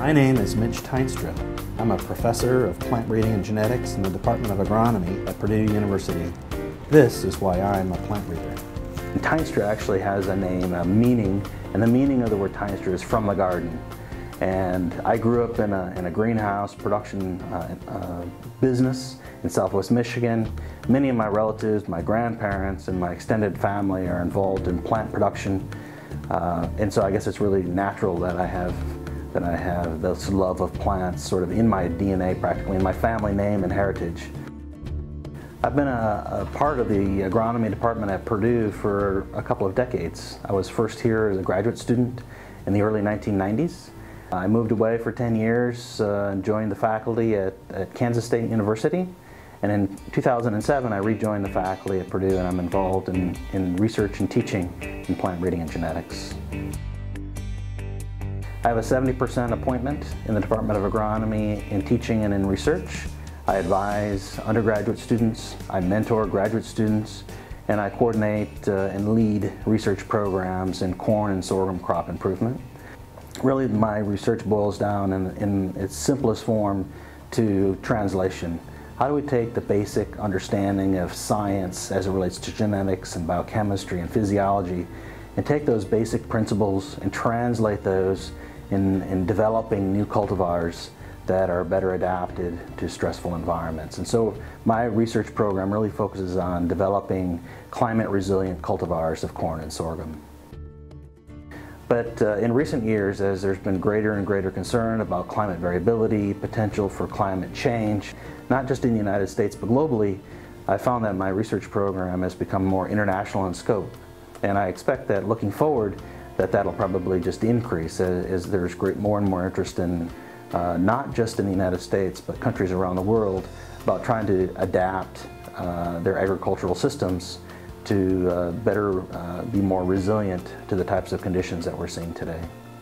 My name is Mitch Tuinstra. I'm a professor of plant breeding and genetics in the Department of Agronomy at Purdue University. This is why I'm a plant breeder. Tuinstra actually has a name, a meaning, and the meaning of the word Tuinstra is from the garden. And I grew up in a greenhouse production business in Southwest Michigan. Many of my relatives, my grandparents, and my extended family are involved in plant production. And so I guess it's really natural that I have this love of plants sort of in my DNA, practically in my family name and heritage. I've been a part of the agronomy department at Purdue for a couple of decades. I was first here as a graduate student in the early 1990s. I moved away for 10 years and joined the faculty at Kansas State University. And in 2007, I rejoined the faculty at Purdue, and I'm involved in research and teaching in plant breeding and genetics. I have a 70% appointment in the Department of Agronomy in teaching and in research. I advise undergraduate students, I mentor graduate students, and I coordinate and lead research programs in corn and sorghum crop improvement. Really, my research boils down in its simplest form to translation. How do we take the basic understanding of science as it relates to genetics and biochemistry and physiology and take those basic principles and translate those in developing new cultivars that are better adapted to stressful environments? And so my research program really focuses on developing climate-resilient cultivars of corn and sorghum. But in recent years, as there's been greater and greater concern about climate variability, potential for climate change, not just in the United States but globally, I found that my research program has become more international in scope. And I expect that looking forward, that'll probably just increase as there's more and more interest in not just in the United States but countries around the world about trying to adapt their agricultural systems to better be more resilient to the types of conditions that we're seeing today.